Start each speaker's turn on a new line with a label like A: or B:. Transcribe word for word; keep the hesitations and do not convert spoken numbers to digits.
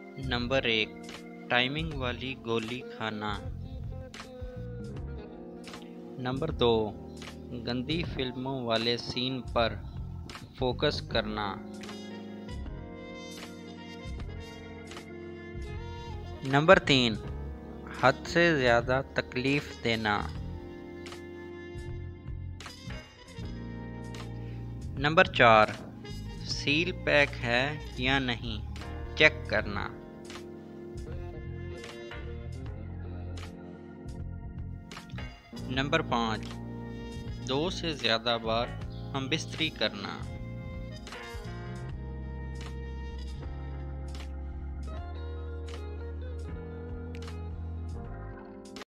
A: Number एक, timing वाली गोली खाना। नंबर दो, गंदी फिल्मों वाले सीन पर फोकस करना। नंबर तीन, हद से ज़्यादा तकलीफ देना। नंबर चार, सील पैक है या नहीं चेक करना। नंबर पाँच, दो से ज़्यादा बार हम बिस्तरी करना।